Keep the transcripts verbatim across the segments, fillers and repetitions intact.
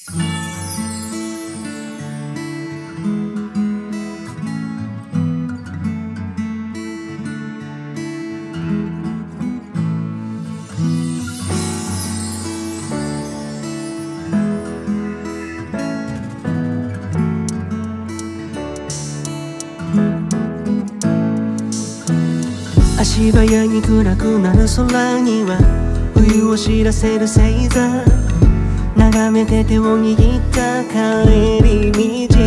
足早に暗くなる空には冬を知らせる星座、眺めて手を握った帰り道、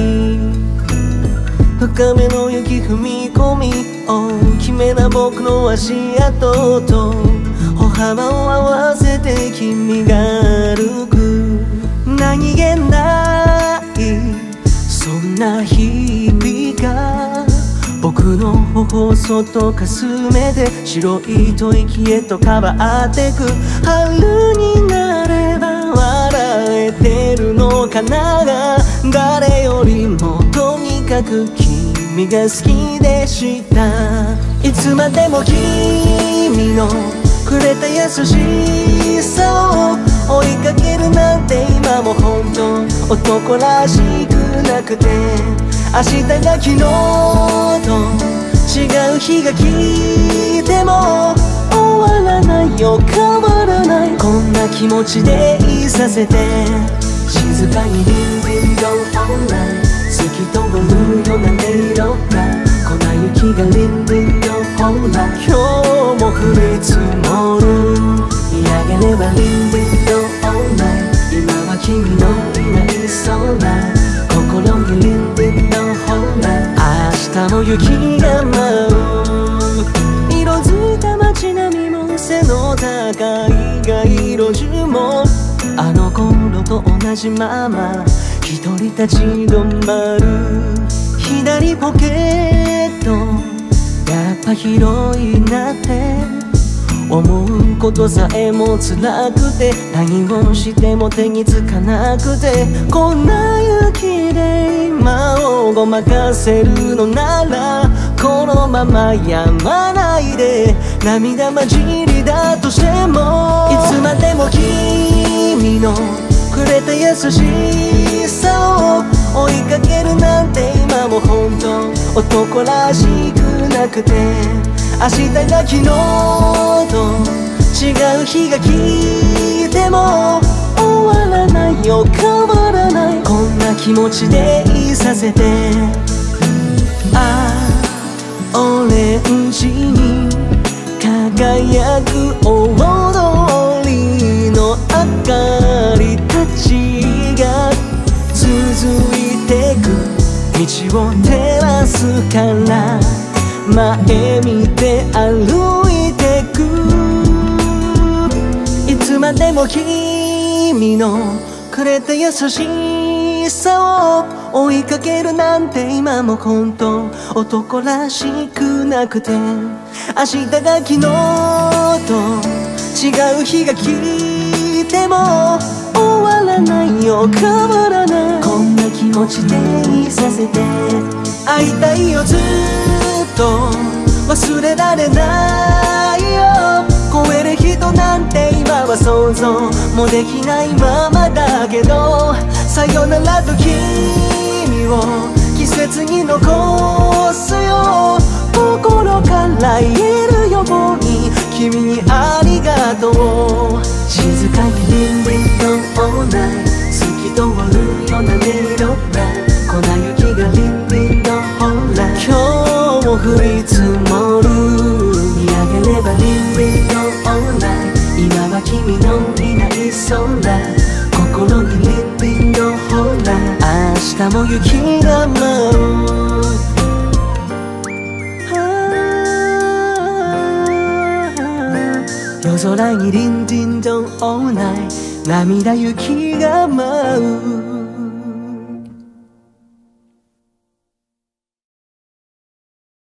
深めの雪踏み込み大きめな僕の足跡と歩幅を合わせて君が歩く、何気ないそんな日々が僕の頬をそっとかすめて白い吐息へと変わってく、春になれば笑えてるのかな、誰よりもとにかく君が好きでした。いつまでも君のくれた優しさを追いかけるなんて今も本当男らしくなくて、明日が昨日と違う日が来ても終わらないよ、変わらない、こんな気持ちでいさせて、静かにリンリンドンオンライン透き通るような音色が粉雪がリンリンドンオンライン、今日も降り積もる、見上げればリンリンドンオンライン、今は君のいない空、心にリンリンドンオンライン、明日も雪が舞う、色づいた街並みも背の高い街路樹もあの頃と同じまま一人立ち止まる、左ポケットやっぱ広いなって思うことさえも辛くて、何をしても手につかなくて、こんな雪で今をごまかせるのならこのままやまないで、涙混じりだとしてもいつまでも君のくれた優しさを追いかけるなんて今も本当男らしくなくて、明日が昨日と違う日が来ても終わらないよ、変わらない、こんな気持ちでいさせて、ああオレンジに輝く大通りの明かりたちが続いてく、道を照らすから前見て歩いてく、いつまでも君のくれた優しさを追いかけるなんて今も本当男らしくなくて、明日が昨日と違う日が来ても終わらないよ、変わらない、こんな気持ちでいさせて、会いたいよずっと忘れられないよ、超える人なんて今は想像もできないままだけど、さよならと君を季節に残すよ、心から言えるように君にありがとう、静かにリンリンドンオンライン透き通るような音色が粉雪がリンリンドンオンライン、今日も降り積もる、見上げればリンリンドンオンライン、今は君のいない空、心にリンリンドンオンライン、明日も雪が舞う、夜空にリンリンドンオンライン、涙雪が舞う。